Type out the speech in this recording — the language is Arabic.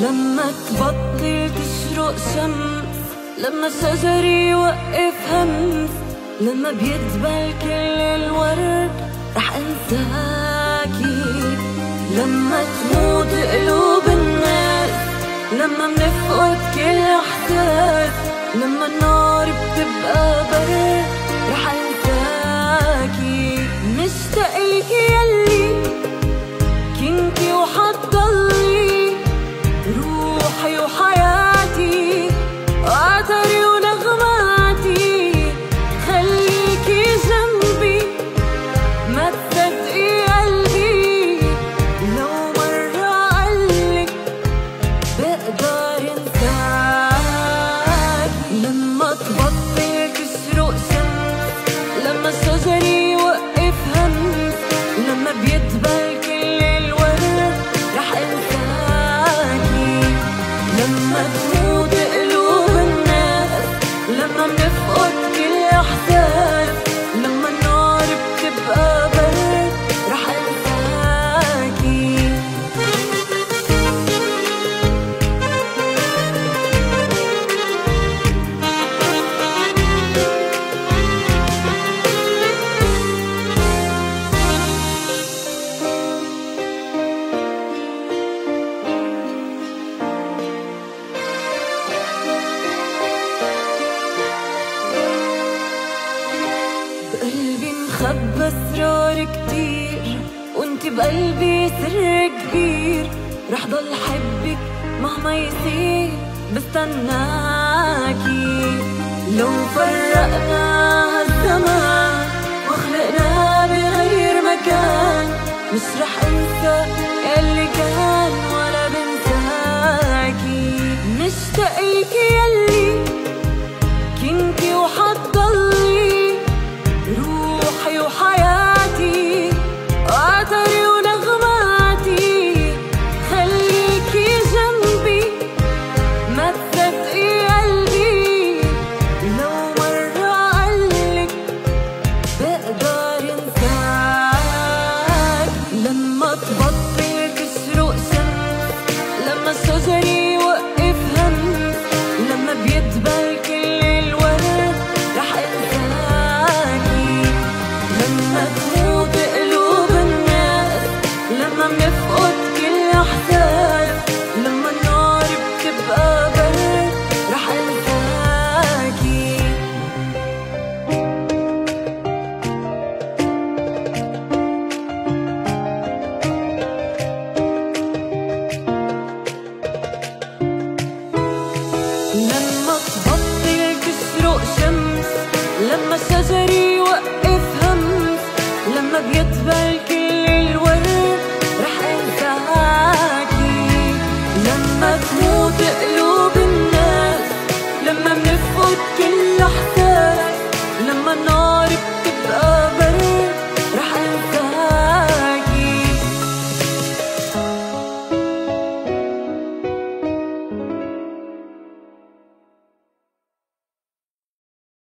لما تبطل تشرق شمس، لما الشجر يوقف همس، لما بيدبل كل الورد رح انساكي. لما تموت قلوب الناس، لما منفقد كل احساس، لما النار بتبقى برد رح انساكي. مشتاق لك يلي كنتي وحتضلي روحي وحياتي وعطري ونغماتي. خليكي جنبي ما تصدقي قلبي لو مرة قالك بقدر انساكي. لما تبطل تشرق شمس، لما الشجر يوقف همس، لما بيدبل كل الورد رح انساكي. لما تموت قلوب الناس، لما منفقد كل احساس، لما النار بتبقى برد رح انساكي. بقلبي مخبى اسرار كتير، وانتي بقلبي سر كبير. رح ضل حبك مهما يصير، بستناكي. لو فرقنا هالزمان وخلقنا بغير مكان، مش رح انسى ياللي